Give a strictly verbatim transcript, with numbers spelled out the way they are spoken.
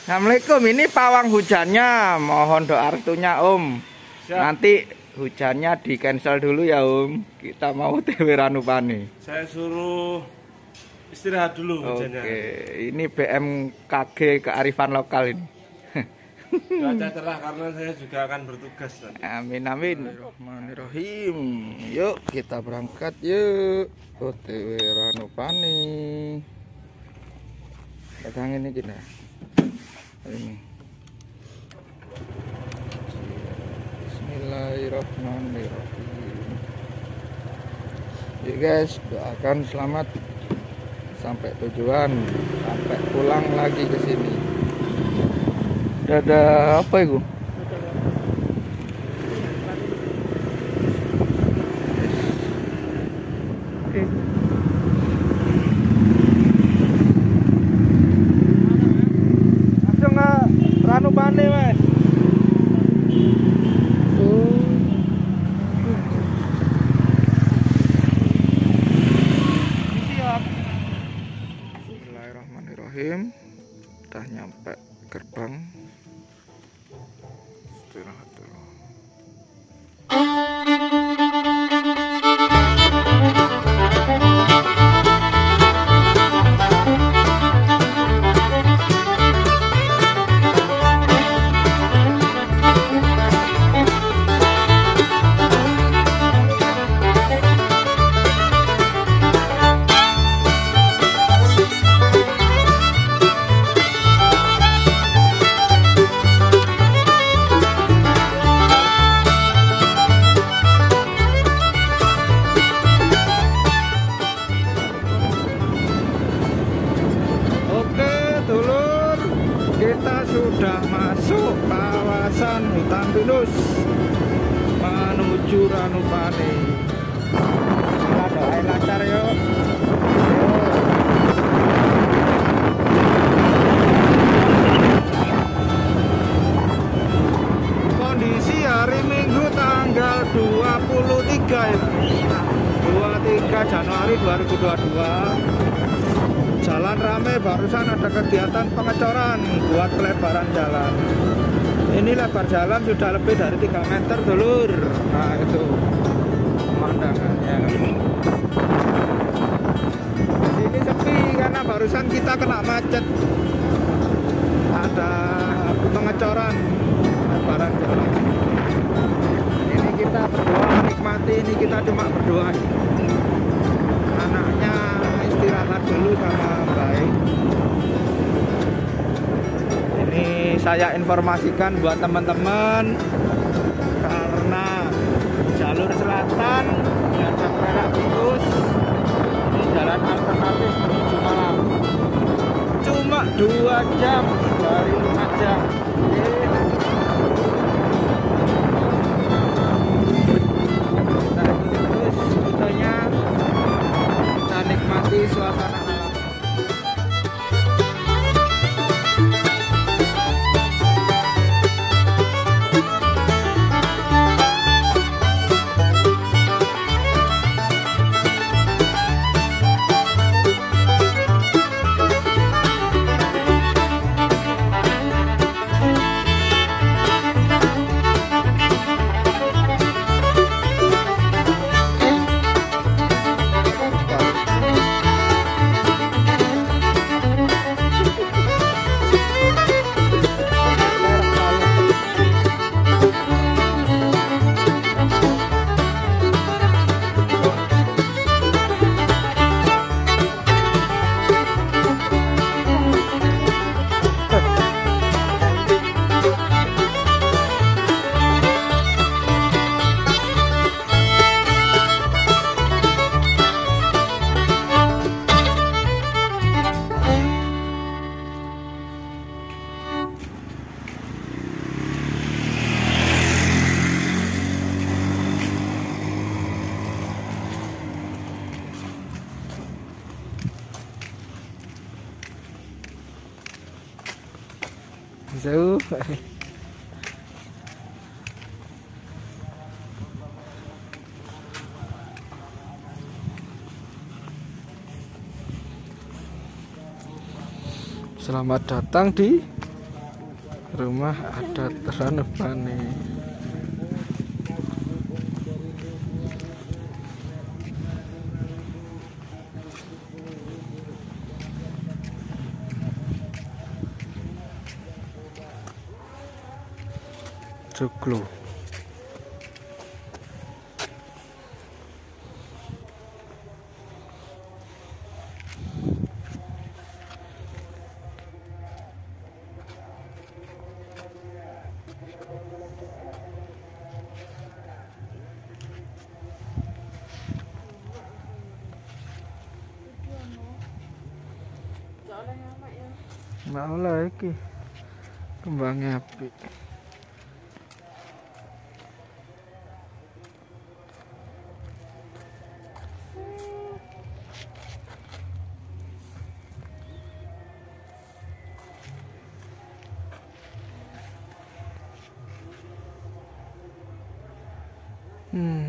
Assalamualaikum, ini pawang hujannya. Mohon doa restunya Om. Siap. Nanti hujannya di cancel dulu ya Om. Kita mau T V Ranupane. Saya suruh istirahat dulu hujannya. Oke, ini B M K G kearifan lokal ini. Cuaca cerah karena saya juga akan bertugas nanti. Amin amin. Bismillahirrahmanirrahim. Yuk kita berangkat yuk. O T W Ranupane. Datang ini kita. Ini. Bismillahirrahmanirrahim. Yuk guys, doakan selamat sampai tujuan, sampai pulang lagi ke sini. Ada apa itu? Langsung ke Ranupane Mas. Bismillahirrahmanirrahim. Udah nyampe gerbang. Istirahat dulu. Kita sudah masuk kawasan hutan pinus menuju Ranupane. Kita doain lancar yuk. Kondisi hari Minggu tanggal dua puluh tiga ya. dua puluh tiga Januari dua ribu dua puluh dua. Jalan rame, barusan ada kegiatan pengecoran buat pelebaran jalan. Ini lebar jalan sudah lebih dari tiga meter dulur. Nah itu pemandangannya. Di sini sepi karena barusan kita kena macet. Ada pengecoran lebaran jalan. Ini kita berdoa nikmati, ini kita cuma berdoa. Anaknya istirahat dulu sama baik. Ini saya informasikan buat teman-teman karena jalur selatan diajak Perak Pinus, ini jalan alternatif menuju Malang. Cuma dua jam dari Lumajang. Kita ikuti terus rutenya. Kita nikmati suasana alam. Jauh. Selamat datang di Rumah adat Ranupane. Joglo. Mau lah iki kembangnya api. Hmm.